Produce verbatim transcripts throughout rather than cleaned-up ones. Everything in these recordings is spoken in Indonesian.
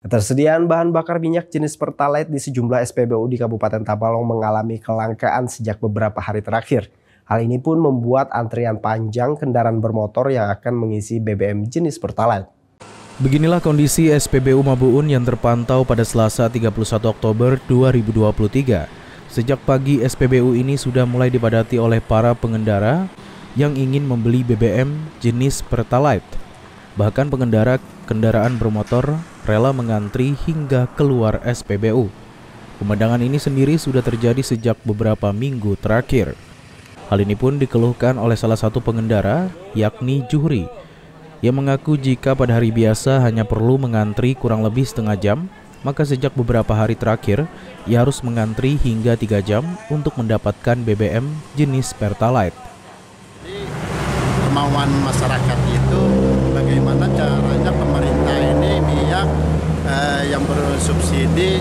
Ketersediaan bahan bakar minyak jenis Pertalite di sejumlah S P B U di Kabupaten Tabalong mengalami kelangkaan sejak beberapa hari terakhir. Hal ini pun membuat antrian panjang kendaraan bermotor yang akan mengisi B B M jenis Pertalite. Beginilah kondisi S P B U Mabuun yang terpantau pada Selasa tiga puluh satu Oktober dua ribu dua puluh tiga. Sejak pagi S P B U ini sudah mulai dipadati oleh para pengendara yang ingin membeli B B M jenis Pertalite. Bahkan pengendara kendaraan bermotor rela mengantri hingga keluar S P B U. Pemandangan ini sendiri sudah terjadi sejak beberapa minggu terakhir. Hal ini pun dikeluhkan oleh salah satu pengendara, yakni Juhri, yang mengaku jika pada hari biasa hanya perlu mengantri kurang lebih setengah jam, maka sejak beberapa hari terakhir ia harus mengantri hingga tiga jam untuk mendapatkan B B M jenis Pertalite. Kemauan masyarakat itu bagaimana caranya pemerintah ini minyak eh, yang bersubsidi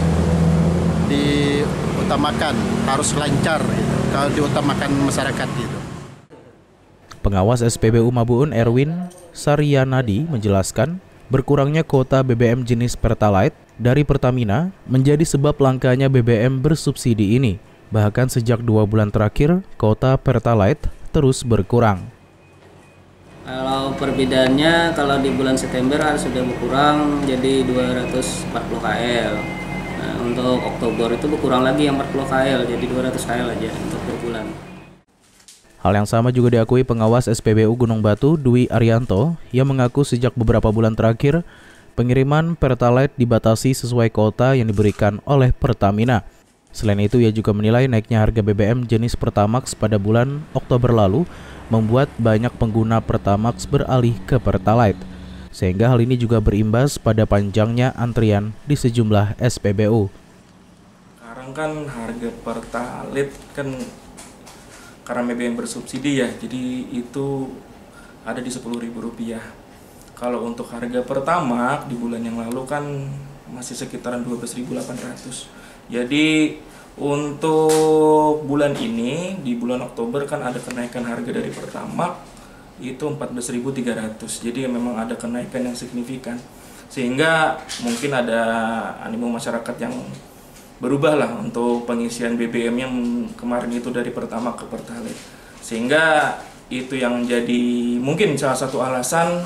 diutamakan, harus lancar gitu, kalau diutamakan masyarakat itu. Pengawas S P B U Mabuun Erwin Saryanadi menjelaskan berkurangnya kuota B B M jenis Pertalite dari Pertamina menjadi sebab langkanya B B M bersubsidi ini. Bahkan sejak dua bulan terakhir, kuota Pertalite terus berkurang. Kalau perbedaannya, kalau di bulan September sudah berkurang jadi dua ratus empat puluh kilometer. Nah, untuk Oktober itu berkurang lagi yang empat puluh kilometer, jadi dua ratus kilometer aja untuk per bulan. Hal yang sama juga diakui pengawas S P B U Gunung Batu Dwi Arianto yang mengaku sejak beberapa bulan terakhir pengiriman Pertalite dibatasi sesuai kuota yang diberikan oleh Pertamina. Selain itu, ia juga menilai naiknya harga B B M jenis Pertamax pada bulan Oktober lalu membuat banyak pengguna Pertamax beralih ke Pertalite, sehingga hal ini juga berimbas pada panjangnya antrian di sejumlah S P B U. Sekarang kan harga Pertalite kan karena B B M bersubsidi ya, jadi itu ada di sepuluh ribu rupiah. Kalau untuk harga Pertamax di bulan yang lalu kan masih sekitaran dua belas ribu delapan ratus. Jadi untuk bulan ini, di bulan Oktober kan ada kenaikan harga dari Pertamax itu empat belas ribu tiga ratus. Jadi memang ada kenaikan yang signifikan. Sehingga mungkin ada animo masyarakat yang berubah lah untuk pengisian B B M yang kemarin itu dari Pertamax ke Pertalite. Sehingga itu yang jadi mungkin salah satu alasan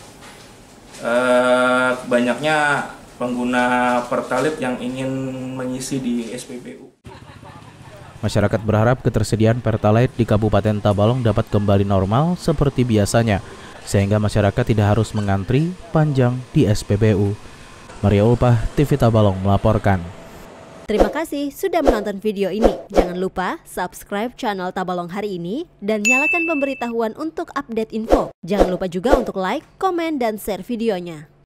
eh, banyaknya pengguna Pertalite yang ingin mengisi di S P B U. Masyarakat berharap ketersediaan Pertalite di Kabupaten Tabalong dapat kembali normal seperti biasanya, sehingga masyarakat tidak harus mengantri panjang di S P B U. Maria Ulpah, T V Tabalong melaporkan. Terima kasih sudah menonton video ini. Jangan lupa subscribe channel Tabalong Hari Ini dan nyalakan pemberitahuan untuk update info. Jangan lupa juga untuk like, komen, dan share videonya.